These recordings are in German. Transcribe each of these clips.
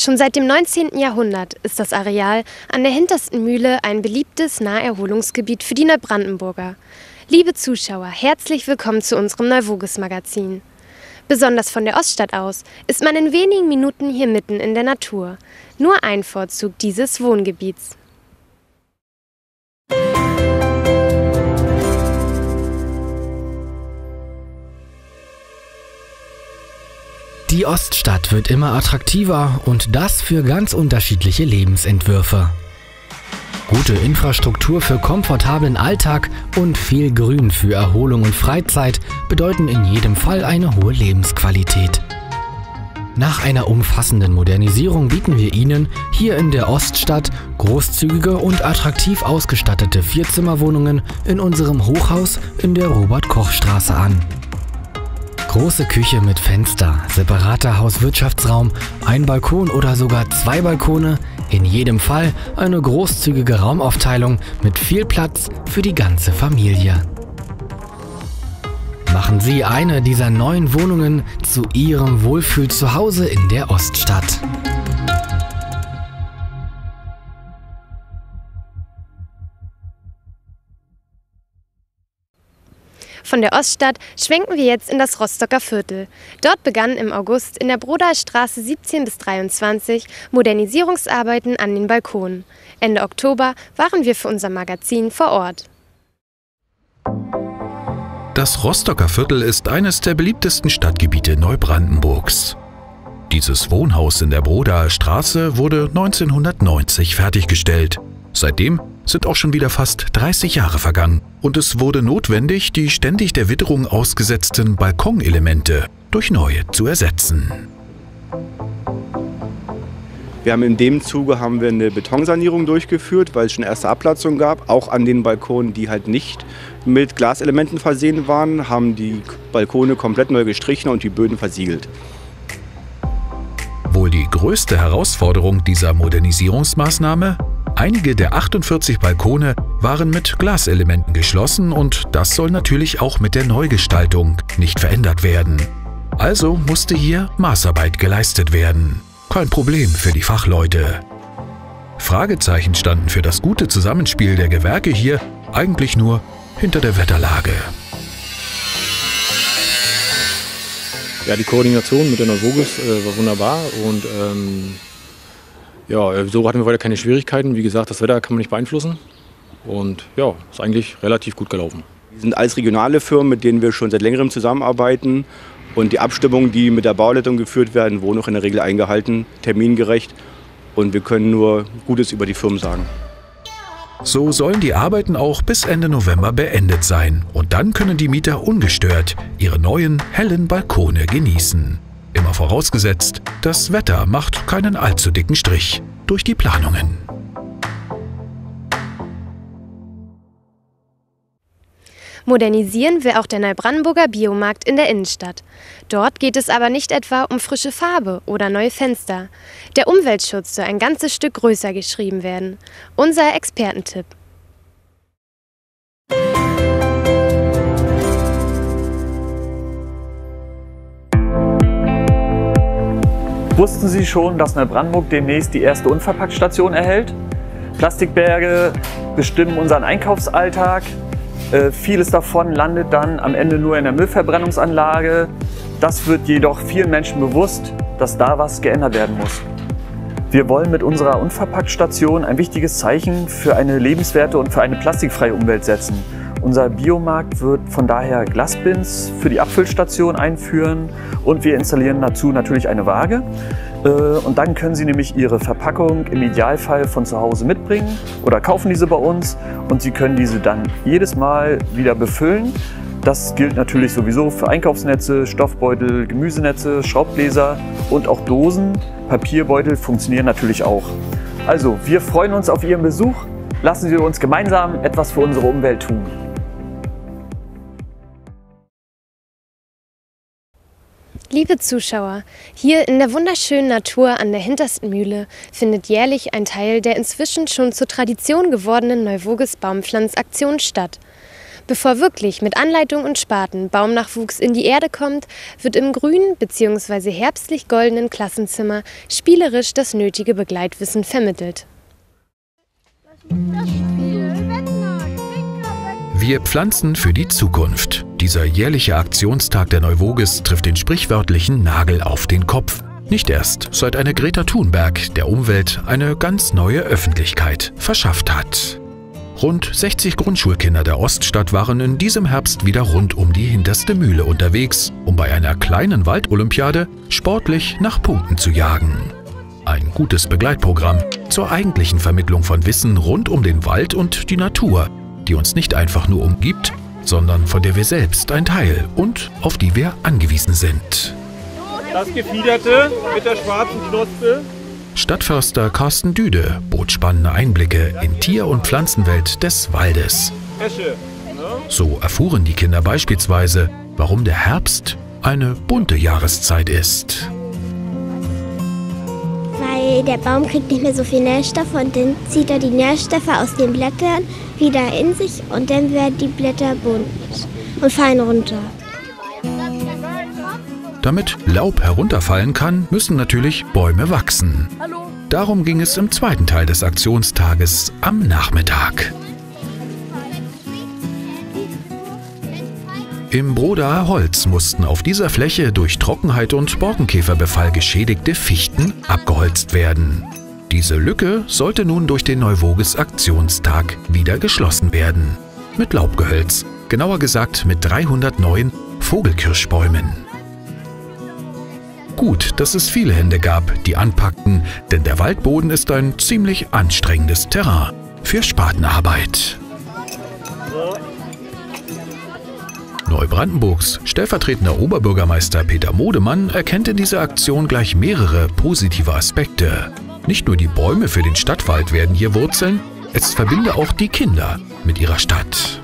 Schon seit dem 19. Jahrhundert ist das Areal an der Hintersten Mühle ein beliebtes Naherholungsgebiet für die Neubrandenburger. Liebe Zuschauer, herzlich willkommen zu unserem NeuVogus-Magazin. Besonders von der Oststadt aus ist man in wenigen Minuten hier mitten in der Natur. Nur ein Vorzug dieses Wohngebiets. Die Oststadt wird immer attraktiver und das für ganz unterschiedliche Lebensentwürfe. Gute Infrastruktur für komfortablen Alltag und viel Grün für Erholung und Freizeit bedeuten in jedem Fall eine hohe Lebensqualität. Nach einer umfassenden Modernisierung bieten wir Ihnen hier in der Oststadt großzügige und attraktiv ausgestattete Vierzimmerwohnungen in unserem Hochhaus in der Robert-Koch-Straße an. Große Küche mit Fenster, separater Hauswirtschaftsraum, ein Balkon oder sogar 2 Balkone, in jedem Fall eine großzügige Raumaufteilung mit viel Platz für die ganze Familie. Machen Sie eine dieser neuen Wohnungen zu Ihrem Wohlfühl-Zuhause in der Oststadt. Von der Oststadt schwenken wir jetzt in das Rostocker Viertel. Dort begannen im August in der Brodaer Straße 17 bis 23 Modernisierungsarbeiten an den Balkonen. Ende Oktober waren wir für unser Magazin vor Ort. Das Rostocker Viertel ist eines der beliebtesten Stadtgebiete Neubrandenburgs. Dieses Wohnhaus in der Brodaer Straße wurde 1990 fertiggestellt. Seitdem sind auch schon wieder fast 30 Jahre vergangen und es wurde notwendig, die ständig der Witterung ausgesetzten Balkonelemente durch neue zu ersetzen. In dem Zuge haben wir eine Betonsanierung durchgeführt, weil es schon erste Ablatzungen gab. Auch an den Balkonen, die halt nicht mit Glaselementen versehen waren, haben die Balkone komplett neu gestrichen und die Böden versiegelt. Wohl die größte Herausforderung dieser Modernisierungsmaßnahme? Einige der 48 Balkone waren mit Glaselementen geschlossen und das soll natürlich auch mit der Neugestaltung nicht verändert werden. Also musste hier Maßarbeit geleistet werden. Kein Problem für die Fachleute. Fragezeichen standen für das gute Zusammenspiel der Gewerke hier eigentlich nur hinter der Wetterlage. Ja, die Koordination mit der NeuVogus war wunderbar und so hatten wir weiter keine Schwierigkeiten. Wie gesagt, das Wetter kann man nicht beeinflussen und ja, ist eigentlich relativ gut gelaufen. Wir sind alles regionale Firmen, mit denen wir schon seit längerem zusammenarbeiten und die Abstimmungen, die mit der Bauleitung geführt werden, wurden auch in der Regel eingehalten, termingerecht und wir können nur Gutes über die Firmen sagen. So sollen die Arbeiten auch bis Ende November beendet sein und dann können die Mieter ungestört ihre neuen, hellen Balkone genießen. Immer vorausgesetzt, das Wetter macht keinen allzu dicken Strich durch die Planungen. Modernisieren will auch der Neubrandenburger Biomarkt in der Innenstadt. Dort geht es aber nicht etwa um frische Farbe oder neue Fenster. Der Umweltschutz soll ein ganzes Stück größer geschrieben werden. Unser Expertentipp. Wussten Sie schon, dass Neubrandenburg demnächst die erste Unverpackt-Station erhält? Plastikberge bestimmen unseren Einkaufsalltag. Vieles davon landet dann am Ende nur in der Müllverbrennungsanlage. Das wird jedoch vielen Menschen bewusst, dass da was geändert werden muss. Wir wollen mit unserer Unverpackt-Station ein wichtiges Zeichen für eine lebenswerte und für eine plastikfreie Umwelt setzen. Unser Biomarkt wird von daher Glasbins für die Abfüllstation einführen und wir installieren dazu natürlich eine Waage. Und dann können Sie nämlich Ihre Verpackung im Idealfall von zu Hause mitbringen oder kaufen diese bei uns und Sie können diese dann jedes Mal wieder befüllen. Das gilt natürlich sowieso für Einkaufsnetze, Stoffbeutel, Gemüsenetze, Schraubgläser und auch Dosen. Papierbeutel funktionieren natürlich auch. Also, wir freuen uns auf Ihren Besuch. Lassen Sie uns gemeinsam etwas für unsere Umwelt tun. Liebe Zuschauer, hier in der wunderschönen Natur an der Hintersten Mühle findet jährlich ein Teil der inzwischen schon zur Tradition gewordenen NeuVogus Baumpflanzaktion statt. Bevor wirklich mit Anleitung und Spaten Baumnachwuchs in die Erde kommt, wird im grünen bzw. herbstlich-goldenen Klassenzimmer spielerisch das nötige Begleitwissen vermittelt. Wir pflanzen für die Zukunft. Dieser jährliche Aktionstag der Neuvoges trifft den sprichwörtlichen Nagel auf den Kopf. Nicht erst, seit eine Greta Thunberg der Umwelt eine ganz neue Öffentlichkeit verschafft hat. Rund 60 Grundschulkinder der Oststadt waren in diesem Herbst wieder rund um die hinterste Mühle unterwegs, um bei einer kleinen Waldolympiade sportlich nach Punkten zu jagen. Ein gutes Begleitprogramm zur eigentlichen Vermittlung von Wissen rund um den Wald und die Natur, die uns nicht einfach nur umgibt, sondern von der wir selbst ein Teil und auf die wir angewiesen sind. Das Gefiederte mit der schwarzen Knospe. Stadtförster Carsten Düde bot spannende Einblicke in Tier- und Pflanzenwelt des Waldes. So erfuhren die Kinder beispielsweise, warum der Herbst eine bunte Jahreszeit ist. Weil der Baum kriegt nicht mehr so viel Nährstoffe und dann zieht er die Nährstoffe aus den Blättern wieder in sich und dann werden die Blätter bunt und fallen runter. Damit Laub herunterfallen kann, müssen natürlich Bäume wachsen. Darum ging es im zweiten Teil des Aktionstages am Nachmittag. Im Brodaer Holz mussten auf dieser Fläche durch Trockenheit und Borkenkäferbefall geschädigte Fichten abgeholzt werden. Diese Lücke sollte nun durch den Neuvoges Aktionstag wieder geschlossen werden. Mit Laubgehölz, genauer gesagt mit 300 neuen Vogelkirschbäumen. Gut, dass es viele Hände gab, die anpackten, denn der Waldboden ist ein ziemlich anstrengendes Terrain für Spatenarbeit. Neubrandenburgs stellvertretender Oberbürgermeister Peter Modemann erkennt in dieser Aktion gleich mehrere positive Aspekte. Nicht nur die Bäume für den Stadtwald werden hier wurzeln, es verbinde auch die Kinder mit ihrer Stadt.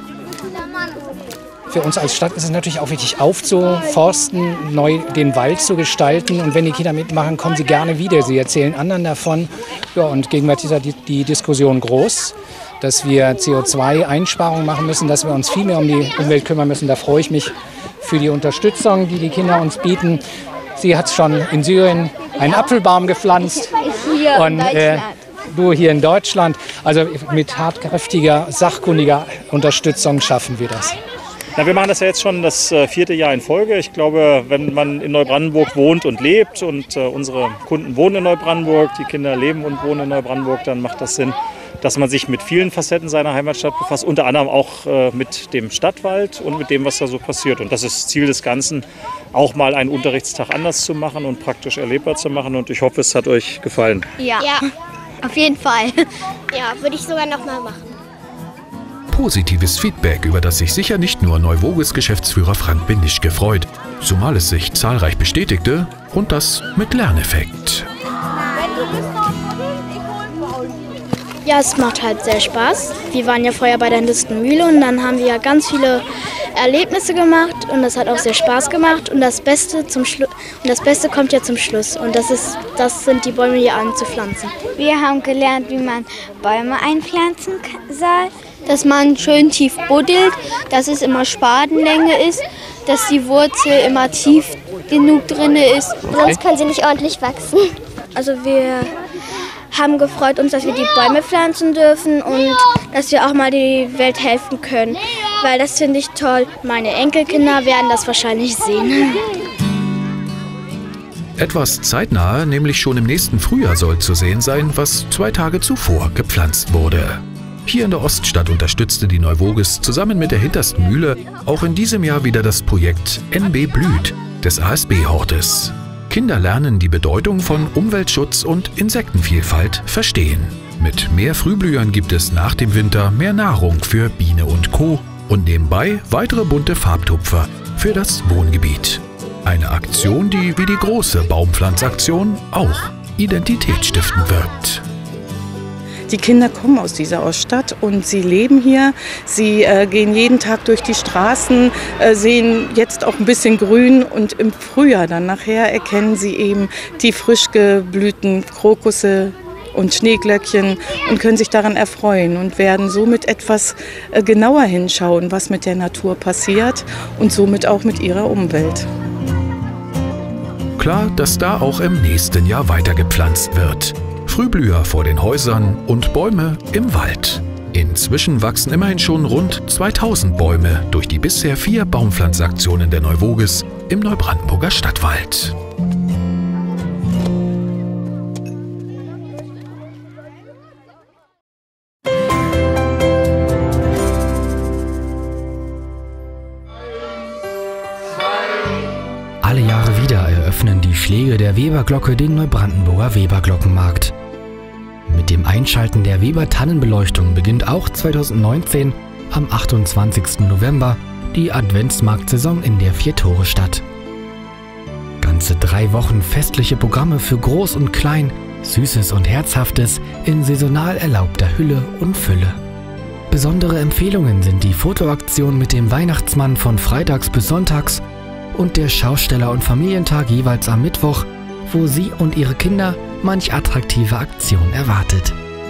Für uns als Stadt ist es natürlich auch wichtig, aufzuforsten, neu den Wald zu gestalten. Und wenn die Kinder mitmachen, kommen sie gerne wieder. Sie erzählen anderen davon. Ja, und gegenwärtig ist die Diskussion groß, dass wir CO2-Einsparungen machen müssen, dass wir uns viel mehr um die Umwelt kümmern müssen. Da freue ich mich für die Unterstützung, die die Kinder uns bieten. Sie hat schon in Syrien einen Apfelbaum gepflanzt. Und du hier in Deutschland. Also mit tatkräftiger, sachkundiger Unterstützung schaffen wir das. Na, wir machen das ja jetzt schon das 4. Jahr in Folge. Ich glaube, wenn man in Neubrandenburg wohnt und lebt und unsere Kunden wohnen in Neubrandenburg, die Kinder leben und wohnen in Neubrandenburg, dann macht das Sinn, dass man sich mit vielen Facetten seiner Heimatstadt befasst, unter anderem auch mit dem Stadtwald und mit dem, was da so passiert. Und das ist Ziel des Ganzen, auch mal einen Unterrichtstag anders zu machen und praktisch erlebbar zu machen. Und ich hoffe, es hat euch gefallen. Ja, auf jeden Fall. Ja, würde ich sogar noch mal machen. Positives Feedback, über das sich sicher nicht nur Neuvoges Geschäftsführer Frank Bindischke freut, zumal es sich zahlreich bestätigte und das mit Lerneffekt. Ja, es macht halt sehr Spaß. Wir waren ja vorher bei der hintersten Mühle und dann haben wir ja ganz viele Erlebnisse gemacht und das hat auch sehr Spaß gemacht und das Beste kommt ja zum Schluss und das sind die Bäume hier anzupflanzen. Wir haben gelernt, wie man Bäume einpflanzen soll. Dass man schön tief buddelt, dass es immer Spatenlänge ist, dass die Wurzel immer tief genug drin ist. Sonst können sie nicht ordentlich wachsen. Also wir haben gefreut uns, dass wir die Bäume pflanzen dürfen und dass wir auch mal die Welt helfen können. Weil das finde ich toll. Meine Enkelkinder werden das wahrscheinlich sehen. Etwas zeitnah, nämlich schon im nächsten Frühjahr soll zu sehen sein, was 2 Tage zuvor gepflanzt wurde. Hier in der Oststadt unterstützte die Neuvoges zusammen mit der hintersten Mühle auch in diesem Jahr wieder das Projekt NB blüht des ASB-Hortes. Kinder lernen die Bedeutung von Umweltschutz und Insektenvielfalt verstehen. Mit mehr Frühblühern gibt es nach dem Winter mehr Nahrung für Biene und Co. und nebenbei weitere bunte Farbtupfer für das Wohngebiet. Eine Aktion, die wie die große Baumpflanzaktion auch identitätsstiftend wirkt. Die Kinder kommen aus dieser Oststadt und sie leben hier. Sie gehen jeden Tag durch die Straßen, sehen jetzt auch ein bisschen Grün und im Frühjahr dann nachher erkennen sie eben die frisch geblühten Krokusse, und Schneeglöckchen und können sich daran erfreuen und werden somit etwas genauer hinschauen, was mit der Natur passiert und somit auch mit ihrer Umwelt. Klar, dass da auch im nächsten Jahr weitergepflanzt wird. Frühblüher vor den Häusern und Bäume im Wald. Inzwischen wachsen immerhin schon rund 2000 Bäume durch die bisher 4 Baumpflanzaktionen der Neuvoges im Neubrandenburger Stadtwald. Alle Jahre wieder eröffnen die Schläge der Weberglocke den Neubrandenburger Weberglockenmarkt. Mit dem Einschalten der Weber-Tannenbeleuchtung beginnt auch 2019 am 28. November die Adventsmarktsaison in der Vier-Tore-Stadt. Ganze 3 Wochen festliche Programme für Groß und Klein, Süßes und Herzhaftes in saisonal erlaubter Hülle und Fülle. Besondere Empfehlungen sind die Fotoaktion mit dem Weihnachtsmann von freitags bis sonntags und der Schausteller- und Familientag jeweils am Mittwoch, wo Sie und Ihre Kinder manch attraktive Aktion erwartet.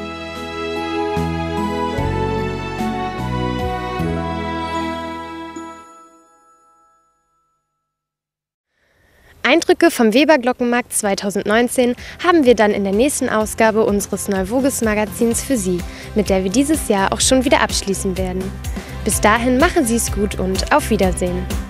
Eindrücke vom Weberglockenmarkt 2019 haben wir dann in der nächsten Ausgabe unseres Neuvoges-Magazins für Sie, mit der wir dieses Jahr auch schon wieder abschließen werden. Bis dahin machen Sie es gut und auf Wiedersehen.